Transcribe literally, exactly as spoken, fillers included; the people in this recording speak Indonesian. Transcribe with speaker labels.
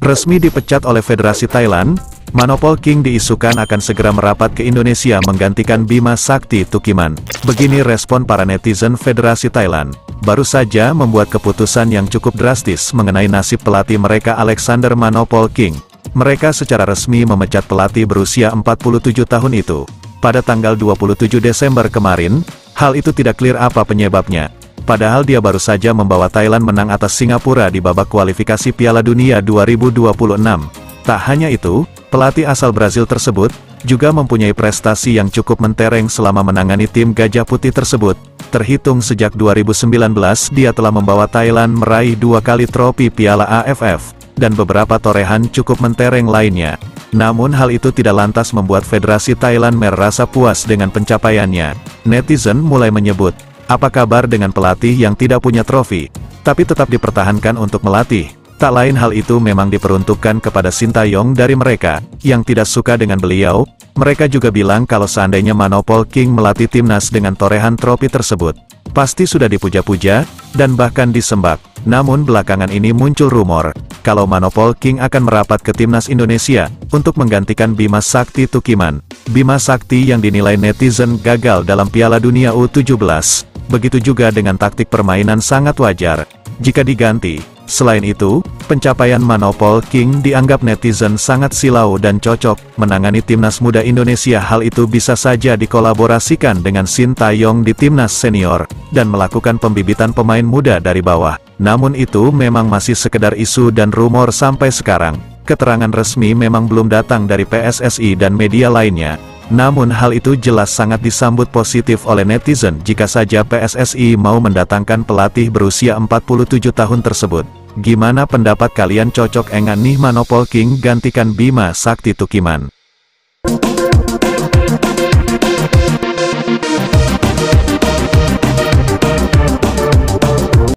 Speaker 1: Resmi dipecat oleh Federasi Thailand, Manopol King diisukan akan segera merapat ke Indonesia menggantikan Bima Sakti Tukiman. Begini respon para netizen Federasi Thailand. Baru saja membuat keputusan yang cukup drastis mengenai nasib pelatih mereka Alexander Manopol King. Mereka secara resmi memecat pelatih berusia empat puluh tujuh tahun itu. Pada tanggal dua puluh tujuh Desember kemarin, hal itu tidak clear apa penyebabnya. Padahal dia baru saja membawa Thailand menang atas Singapura di babak kualifikasi Piala Dunia dua ribu dua puluh enam. Tak hanya itu, pelatih asal Brazil tersebut juga mempunyai prestasi yang cukup mentereng selama menangani tim Gajah Putih tersebut. Terhitung sejak dua ribu sembilan belas dia telah membawa Thailand meraih dua kali trofi Piala A F F, dan beberapa torehan cukup mentereng lainnya. Namun hal itu tidak lantas membuat Federasi Thailand merasa puas dengan pencapaiannya. Netizen mulai menyebut, apa kabar dengan pelatih yang tidak punya trofi, tapi tetap dipertahankan untuk melatih? Tak lain hal itu memang diperuntukkan kepada Sintayong dari mereka, yang tidak suka dengan beliau. Mereka juga bilang kalau seandainya Manopol King melatih timnas dengan torehan trofi tersebut, pasti sudah dipuja-puja, dan bahkan disembah. Namun belakangan ini muncul rumor, kalau Manopol King akan merapat ke timnas Indonesia, untuk menggantikan Bima Sakti Tukiman. Bima Sakti yang dinilai netizen gagal dalam Piala Dunia U tujuh belas. Begitu juga dengan taktik permainan sangat wajar jika diganti. Selain itu, pencapaian Manopol King dianggap netizen sangat silau dan cocok menangani timnas muda Indonesia. Hal itu bisa saja dikolaborasikan dengan Sintayong di timnas senior, dan melakukan pembibitan pemain muda dari bawah. Namun itu memang masih sekedar isu dan rumor sampai sekarang. Keterangan resmi memang belum datang dari P S S I dan media lainnya. Namun hal itu jelas sangat disambut positif oleh netizen jika saja P S S I mau mendatangkan pelatih berusia empat puluh tujuh tahun tersebut. Gimana pendapat kalian, cocok enggak nih Manopol King gantikan Bima Sakti Tukiman?